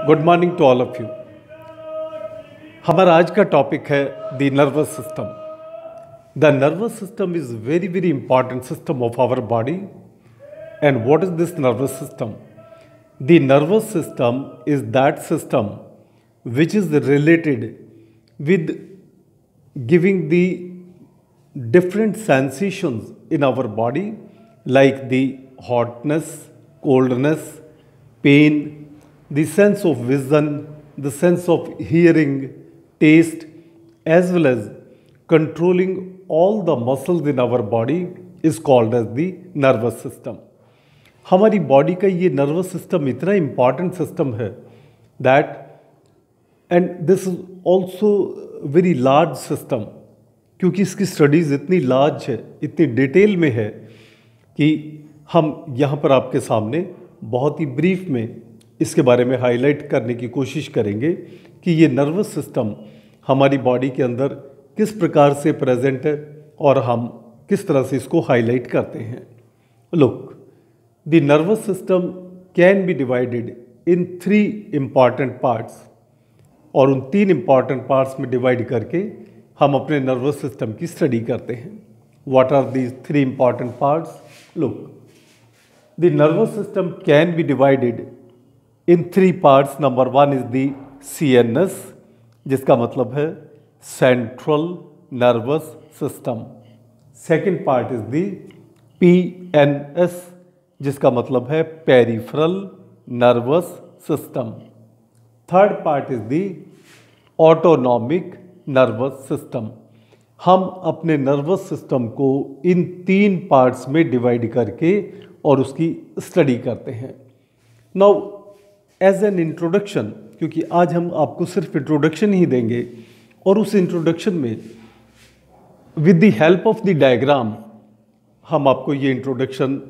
Good morning to all of you. हमारा आज का टॉपिक है the nervous system. The nervous system is very very important system of our body. And what is this nervous system? The nervous system is that system which is related with giving the different sensations in our body like the hotness, coldness, pain, the sense of vision, the sense of hearing, taste, as well as controlling all the muscles in our body is called as the nervous system. हमारी body का ये nervous system इतना important system है that and this is also very large system, क्योंकि इसकी studies इतनी large है, इतनी डिटेल में है कि हम यहाँ पर आपके सामने बहुत ही ब्रीफ में इसके बारे में हाईलाइट करने की कोशिश करेंगे कि ये नर्वस सिस्टम हमारी बॉडी के अंदर किस प्रकार से प्रेजेंट है और हम किस तरह से इसको हाईलाइट करते हैं। Look, the nervous system can be divided in 3 important parts, और उन 3 इम्पॉर्टेंट पार्ट्स में डिवाइड करके हम अपने नर्वस सिस्टम की स्टडी करते हैं। What are these 3 important parts? Look, the nervous system can be divided in 3 parts. Number 1 is the CNS, जिसका मतलब है central nervous system. Second part is the PNS, जिसका मतलब है peripheral nervous system. Third part is the autonomic nervous system. हम अपने nervous system को इन 3 parts में डिवाइड करके और उसकी स्टडी करते हैं। नाउ एज एन इंट्रोडक्शन, क्योंकि आज हम आपको सिर्फ इंट्रोडक्शन ही देंगे और उस इंट्रोडक्शन में with the help of the diagram हम आपको ये इंट्रोडक्शन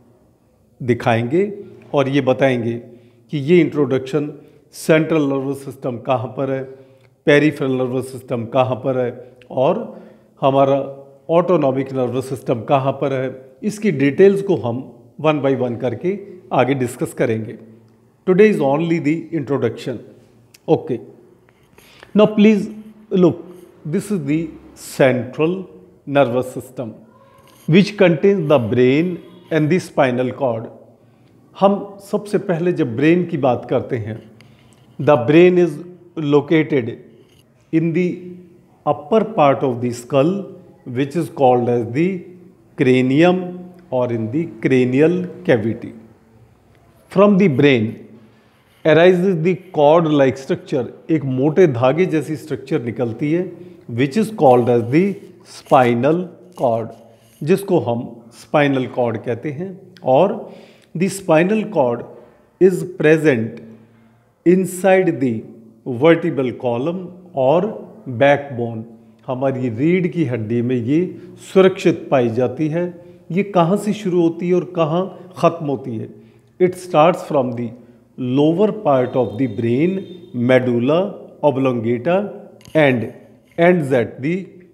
दिखाएंगे और ये बताएंगे कि ये इंट्रोडक्शन सेंट्रल नर्वस सिस्टम कहाँ पर है, पेरिफेरल नर्वस सिस्टम कहाँ पर है और हमारा ऑटोनॉमिक नर्वस सिस्टम कहाँ पर है। इसकी डिटेल्स को हम 1 बाय 1 करके आगे डिस्कस करेंगे। Today is only the introduction. Okay, now please look, this is the central nervous system which contains the brain and the spinal cord. हम सबसे पहले जब ब्रेन की बात करते हैं, the brain is located in the upper part of the skull, which is called as the cranium or in the cranial cavity. From the brain arises the cord like structure, एक मोटे धागे जैसी structure निकलती है, which is called as the spinal cord, जिसको हम spinal cord कहते हैं। और the spinal cord is present inside the vertebral column और बैकबोन। हमारी रीढ़ की हड्डी में ये सुरक्षित पाई जाती है। ये कहाँ से शुरू होती है और कहाँ ख़त्म होती है? It starts from the lower part of the brain, medulla oblongata, and ends at the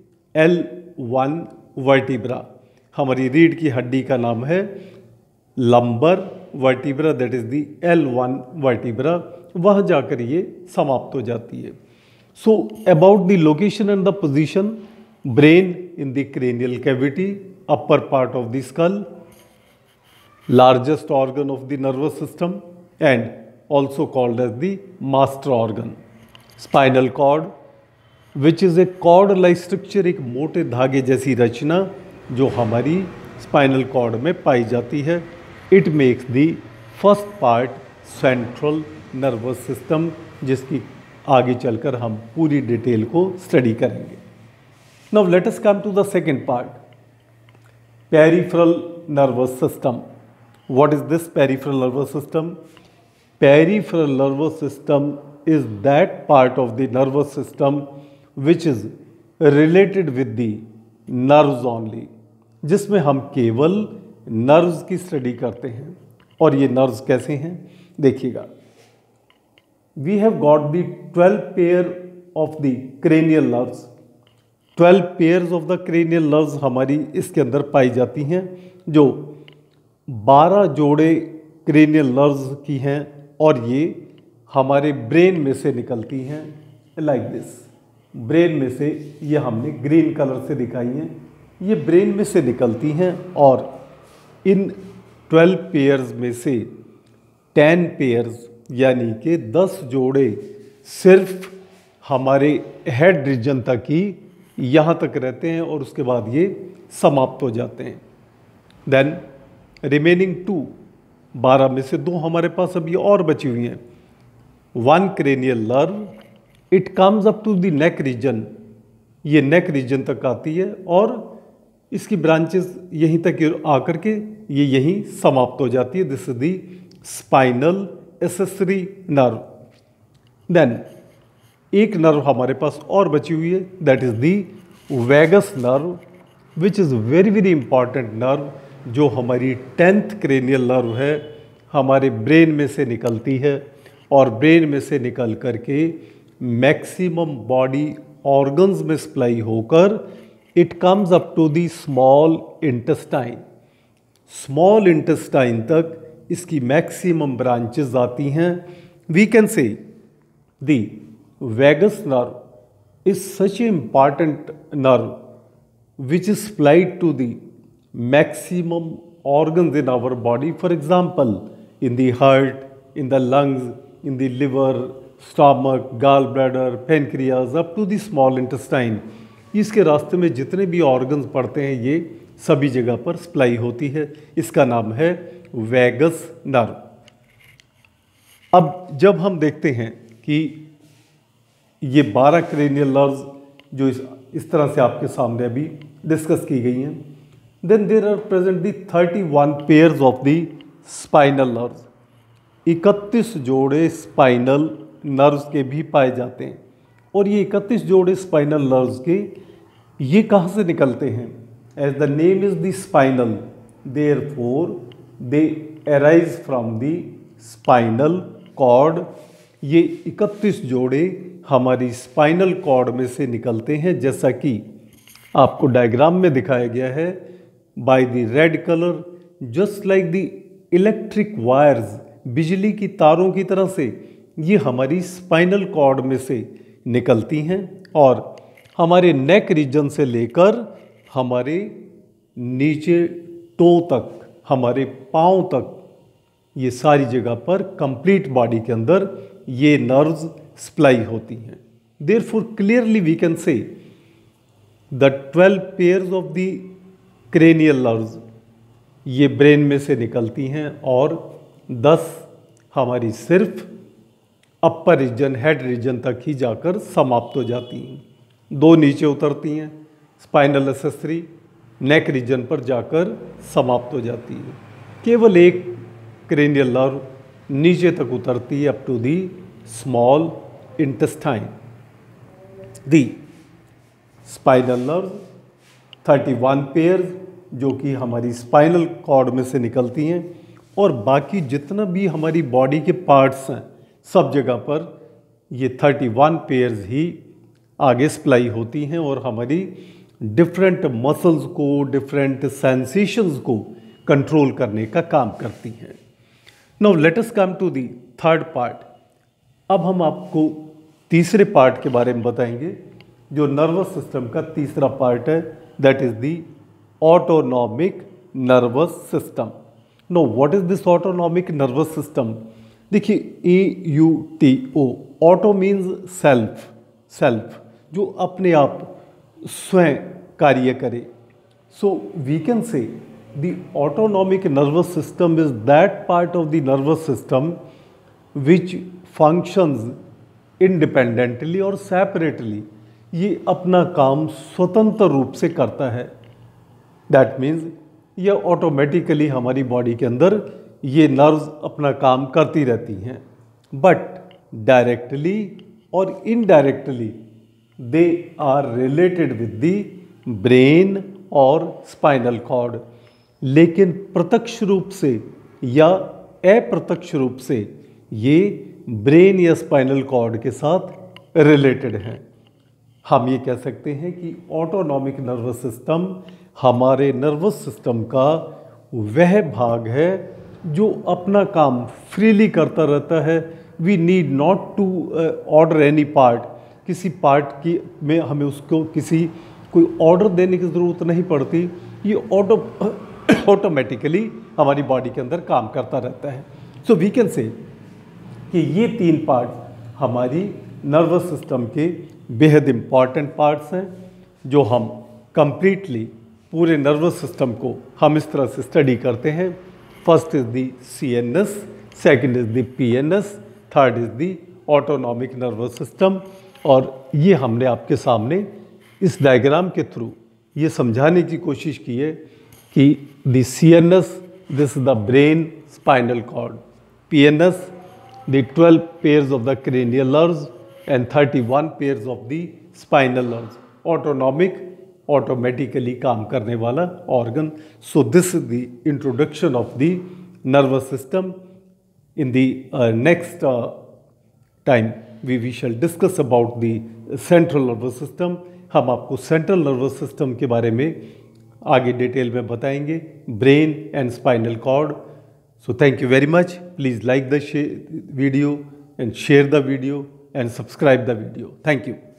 L1 vertebra. हमारी रीढ़ की हड्डी का नाम है lumbar vertebra, that is the L1 vertebra. वह जाकर ये समाप्त हो जाती है। So about the location and the position, brain in the cranial cavity, upper part of the skull, largest organ of the nervous system and also called as the master organ. Spinal cord which is a cord like structure, एक मोटे धागे जैसी रचना जो हमारी spinal cord में पाई जाती है। It makes the first part central nervous system, जिसकी आगे चलकर हम पूरी डिटेल को स्टडी करेंगे। Now let us come to the second part, peripheral nervous system. What is this peripheral nervous system? Peripheral nervous system is that part of the nervous system which is related with the nerves only, जिसमें हम केवल nerves की study करते हैं। और ये nerves कैसे हैं देखिएगा। We have got the 12 pair of the cranial nerves. 12 pairs of the cranial nerves हमारी इसके अंदर पाई जाती हैं, जो 12 जोड़े cranial nerves की हैं और ये हमारे ब्रेन में से निकलती हैं लाइक दिस। ब्रेन में से, ये हमने ग्रीन कलर से दिखाई हैं, ये ब्रेन में से निकलती हैं और इन 12 पेयर्स में से 10 पेयर्स यानी कि 10 जोड़े सिर्फ हमारे हेड रीजन तक ही यहाँ तक रहते हैं और उसके बाद ये समाप्त हो जाते हैं। देन रिमेनिंग 2, 12 में से 2 हमारे पास अभी और बची हुई हैं। 1 cranial nerve, it comes up to the neck region, ये नेक रीजन तक आती है और इसकी ब्रांचेस यहीं तक आकर के ये यहीं समाप्त हो जाती है। This is the spinal accessory nerve. Then एक नर्व हमारे पास और बची हुई है, that is the vagus nerve, which is very very important nerve, जो हमारी 10th क्रेनियल नर्व है, हमारे ब्रेन में से निकलती है और ब्रेन में से निकल करके मैक्सिमम बॉडी ऑर्गन्स में सप्लाई होकर it comes up to the small intestine. Small intestine तक इसकी मैक्सिमम ब्रांचेस आती हैं। We can say the vagus nerve is such a important nerve which is supplied to the maximum organs in our body. For example, in the heart, in the lungs, in the liver, stomach, gallbladder, pancreas, up to the small intestine. इसके रास्ते में जितने भी organs पड़ते हैं ये सभी जगह पर सप्लाई होती है। इसका नाम है वैगस नर्व। अब जब हम देखते हैं कि ये 12 क्रेनियल नर्व्स जो इस तरह से आपके सामने अभी डिस्कस की गई हैं, then there are present the 31 pairs of the spinal nerves। 31 जोड़े स्पाइनल नर्व्स के भी पाए जाते हैं और ये 31 जोड़े स्पाइनल नर्व्स के ये कहाँ से निकलते हैं? As the name is the spinal, therefore they arise from the spinal cord. ये 31 जोड़े हमारी स्पाइनल कॉर्ड में से निकलते हैं, जैसा कि आपको डायग्राम में दिखाया गया है by the red color, just like the electric wires, बिजली की तारों की तरह से ये हमारी स्पाइनल कॉर्ड में से निकलती हैं और हमारे नेक रीजन से लेकर हमारे नीचे टो तक, हमारे पाँव तक, ये सारी जगह पर कंप्लीट बॉडी के अंदर ये नर्व्स सप्लाई होती हैं। Therefore clearly we can say the 12 pairs of the cranial nerves ये ब्रेन में से निकलती हैं और 10 हमारी सिर्फ अपर रीजन, हेड रीजन तक ही जाकर समाप्त हो जाती हैं। 2 नीचे उतरती हैं, स्पाइनल एक्सेसरी नेक रीजन पर जाकर समाप्त हो जाती है। केवल एक क्रेनियल नर्व नीचे तक उतरती है up to the small intestine. The spinal nerve 31 pairs जो कि हमारी स्पाइनल कॉर्ड में से निकलती हैं और बाकी जितना भी हमारी बॉडी के पार्ट्स हैं सब जगह पर ये 31 पेयर्स ही आगे सप्लाई होती हैं और हमारी डिफरेंट मसल्स को, डिफरेंट सेंसेशंस को कंट्रोल करने का काम करती हैं। Now let us come to the third part. अब हम आपको तीसरे पार्ट के बारे में बताएंगे जो नर्वस सिस्टम का तीसरा पार्ट है, that is the autonomic nervous system. No what is this autonomic nervous system? देखिए AUTO, auto means self, self जो अपने आप स्वयं कार्य करे। So we can say the autonomic nervous system is that part of the nervous system which functions independently और separately. ये अपना काम स्वतंत्र रूप से करता है। दैट मीन्स ये ऑटोमेटिकली हमारी बॉडी के अंदर ये नर्व्स अपना काम करती रहती हैं, बट डायरेक्टली और indirectly they are related with the brain और स्पाइनल कॉर्ड। लेकिन प्रत्यक्ष रूप से या अप्रत्यक्ष रूप से ये ब्रेन या स्पाइनल कॉर्ड के साथ रिलेटेड हैं। हम ये कह सकते हैं कि ऑटोनॉमिक नर्वस सिस्टम हमारे नर्वस सिस्टम का वह भाग है जो अपना काम फ्रीली करता रहता है we need not to order any part, किसी पार्ट की में हमें उसको किसी कोई ऑर्डर देने की ज़रूरत नहीं पड़ती, ये ऑटोमेटिकली हमारी बॉडी के अंदर काम करता रहता है। सो वी कैन से कि ये 3 पार्ट हमारी नर्वस सिस्टम के बेहद इम्पॉर्टेंट पार्ट्स हैं, जो हम कंप्लीटली पूरे नर्वस सिस्टम को हम इस तरह से स्टडी करते हैं। First is the CNS, second is the PNS, third is the autonomic nervous system. और ये हमने आपके सामने इस डायग्राम के थ्रू ये समझाने की कोशिश की है कि the CNS, this is the brain spinal cord, PNS the 12 pairs of the cranial nerves and 31 pairs of the spinal nerves. Autonomic automatically काम करने वाला organ. So this is the introduction of the nervous system. In the next time we shall discuss about the central nervous system. हम आपको central nervous system के बारे में आगे detail में बताएंगे, brain and spinal cord. So thank you very much. Please like the video and share the video and subscribe the video. Thank you.